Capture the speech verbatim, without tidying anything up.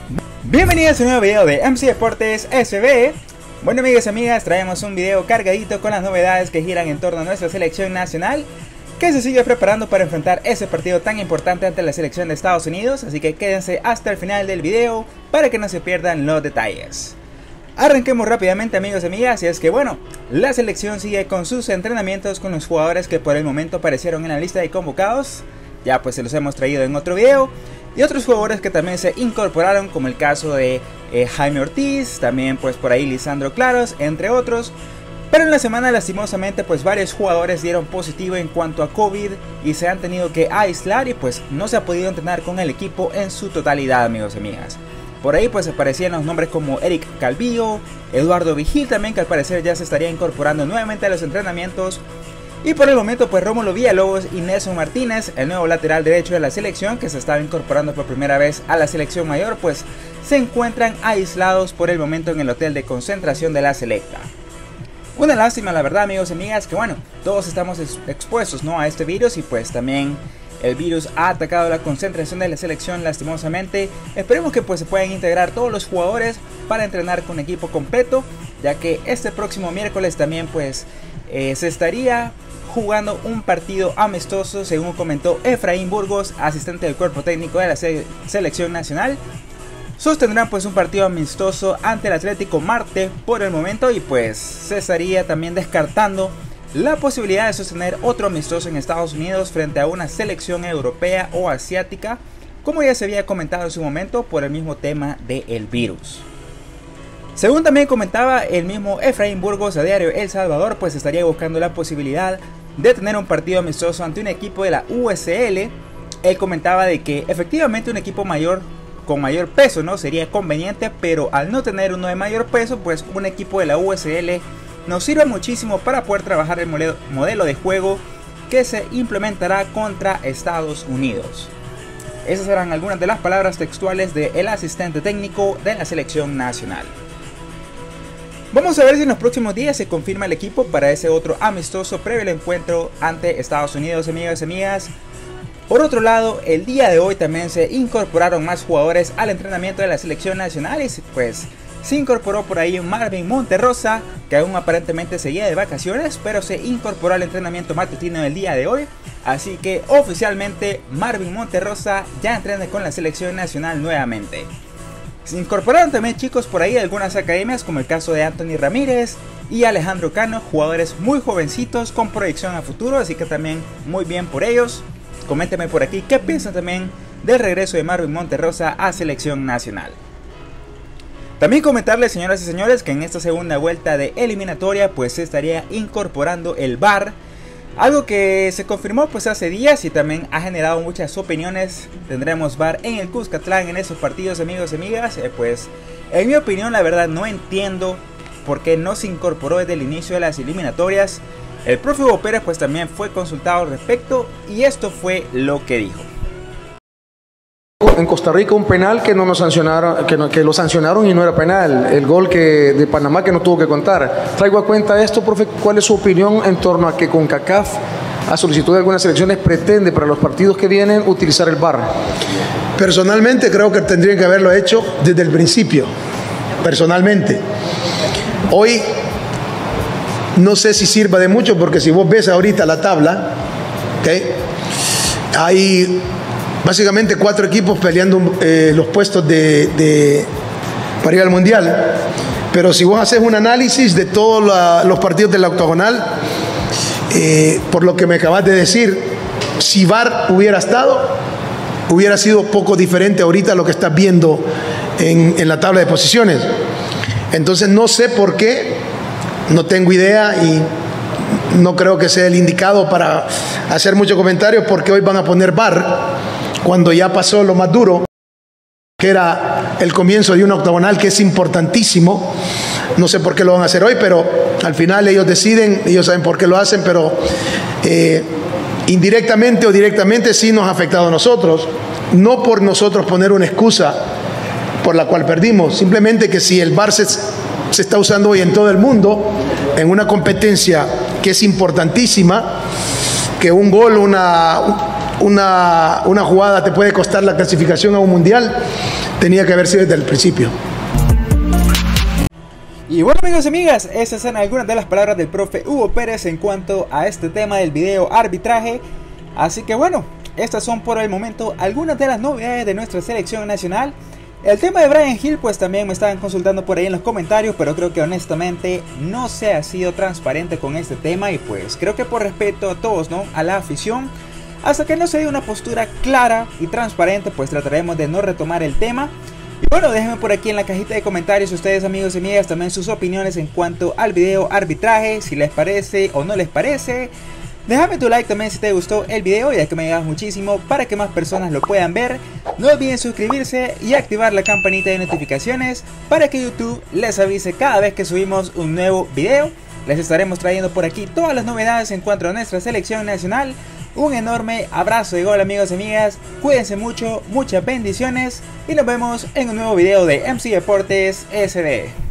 Bienvenidos a un nuevo video de M C Deportes S B. Bueno, amigos y amigas, traemos un video cargadito con las novedades que giran en torno a nuestra selección nacional, que se sigue preparando para enfrentar ese partido tan importante ante la selección de Estados Unidos. Así que quédense hasta el final del video para que no se pierdan los detalles. Arranquemos rápidamente, amigos y amigas, y es que bueno, la selección sigue con sus entrenamientos con los jugadores que por el momento aparecieron en la lista de convocados. Ya pues se los hemos traído en otro video. Y otros jugadores que también se incorporaron, como el caso de eh, Jaime Ortiz, también pues por ahí Lisandro Claros, entre otros. Pero en la semana lastimosamente pues varios jugadores dieron positivo en cuanto a COVID y se han tenido que aislar y pues no se ha podido entrenar con el equipo en su totalidad, amigos y amigas. Por ahí pues aparecían los nombres como Eric Calvillo, Eduardo Vigil también, que al parecer ya se estaría incorporando nuevamente a los entrenamientos. Y por el momento pues Rómulo Villalobos y Nelson Martínez, el nuevo lateral derecho de la selección que se estaba incorporando por primera vez a la selección mayor, pues se encuentran aislados por el momento en el hotel de concentración de la selecta. Una lástima, la verdad, amigos y amigas, que bueno, todos estamos expuestos, ¿no?, a este virus, y pues también el virus ha atacado la concentración de la selección lastimosamente. Esperemos que pues se puedan integrar todos los jugadores para entrenar con equipo completo, ya que este próximo miércoles también pues eh, se estaría jugando un partido amistoso, según comentó Efraín Burgos, asistente del cuerpo técnico de la se selección nacional. Sostendrán pues un partido amistoso ante el Atlético Marte por el momento, y pues se estaría también descartando la posibilidad de sostener otro amistoso en Estados Unidos frente a una selección europea o asiática, como ya se había comentado en su momento, por el mismo tema del virus. Según también comentaba el mismo Efraín Burgos a Diario El Salvador, pues estaría buscando la posibilidad de tener un partido amistoso ante un equipo de la U S L. Él comentaba de que efectivamente un equipo mayor con mayor peso no sería conveniente, pero al no tener uno de mayor peso, pues un equipo de la U S L nos sirve muchísimo para poder trabajar el modelo de juego que se implementará contra Estados Unidos. Esas serán algunas de las palabras textuales del asistente técnico de la selección nacional. Vamos a ver si en los próximos días se confirma el equipo para ese otro amistoso previo al encuentro ante Estados Unidos, amigos y amigas. Por otro lado, el día de hoy también se incorporaron más jugadores al entrenamiento de la selección nacional, y pues se incorporó por ahí Marvin Monterrosa, que aún aparentemente seguía de vacaciones, pero se incorporó al entrenamiento matutino del día de hoy. Así que oficialmente Marvin Monterrosa ya entrena con la selección nacional nuevamente. Se incorporaron también, chicos, por ahí algunas academias, como el caso de Anthony Ramírez y Alejandro Cano, jugadores muy jovencitos con proyección a futuro, así que también muy bien por ellos. Coméntenme por aquí qué piensan también del regreso de Marvin Monterrosa a selección nacional. También comentarles, señoras y señores, que en esta segunda vuelta de eliminatoria pues se estaría incorporando el V A R, algo que se confirmó pues hace días y también ha generado muchas opiniones. Tendremos V A R en el Cuscatlán en esos partidos, amigos y amigas. Eh, pues en mi opinión, la verdad no entiendo por qué no se incorporó desde el inicio de las eliminatorias. El profe Hugo Pérez pues también fue consultado al respecto y esto fue lo que dijo. En Costa Rica un penal que no nos sancionaron, que, no, que lo sancionaron y no era penal, el gol que de Panamá que no tuvo que contar. Traigo a cuenta esto, profe, ¿cuál es su opinión en torno a que CONCACAF, a solicitud de algunas selecciones, pretende para los partidos que vienen utilizar el V A R? Personalmente creo que tendrían que haberlo hecho desde el principio, personalmente. Hoy no sé si sirva de mucho, porque si vos ves ahorita la tabla, ¿okay?, hay básicamente cuatro equipos peleando eh, los puestos de, de, para ir al Mundial. Pero si vos haces un análisis de todos la, los partidos de la octogonal, eh, por lo que me acabas de decir, si V A R hubiera estado, hubiera sido poco diferente ahorita a lo que estás viendo en, en la tabla de posiciones. Entonces no sé por qué, no tengo idea y no creo que sea el indicado para hacer muchos comentarios, porque hoy van a poner V A R cuando ya pasó lo más duro, que era el comienzo de un octogonal que es importantísimo. No sé por qué lo van a hacer hoy, pero al final ellos deciden, ellos saben por qué lo hacen, pero eh, indirectamente o directamente sí nos ha afectado a nosotros, no por nosotros poner una excusa por la cual perdimos, simplemente que si el V A R se, se está usando hoy en todo el mundo, en una competencia que es importantísima, que un gol, una... Una, una jugada te puede costar la clasificación a un mundial. tenía que haber sido desde el principio. Y bueno, amigos y amigas, esas son algunas de las palabras del profe Hugo Pérez en cuanto a este tema del video arbitraje. Así que bueno, estas son por el momento algunas de las novedades de nuestra selección nacional. El tema de Bryan Gil, pues también me estaban consultando por ahí en los comentarios, pero creo que honestamente no se ha sido transparente con este tema, y pues creo que por respeto a todos, ¿no?, a la afición, hasta que no se dé una postura clara y transparente, pues trataremos de no retomar el tema. Y bueno, déjenme por aquí en la cajita de comentarios ustedes, amigos y amigas, también sus opiniones en cuanto al video arbitraje, si les parece o no les parece. Déjame tu like también si te gustó el video, ya que me ayudas muchísimo para que más personas lo puedan ver. No olviden suscribirse y activar la campanita de notificaciones para que YouTube les avise cada vez que subimos un nuevo video. Les estaremos trayendo por aquí todas las novedades en cuanto a nuestra selección nacional. Un enorme abrazo de gol, amigos y amigas, cuídense mucho, muchas bendiciones y nos vemos en un nuevo video de M C Deportes S B.